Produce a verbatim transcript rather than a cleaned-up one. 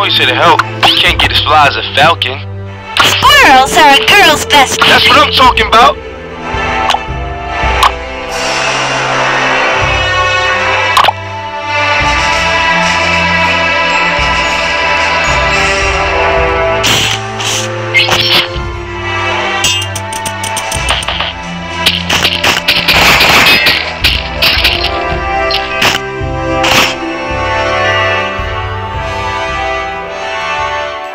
always here to help. You can't get as fly as a falcon. Squirrels are a girl's best friend. That's what I'm talking about.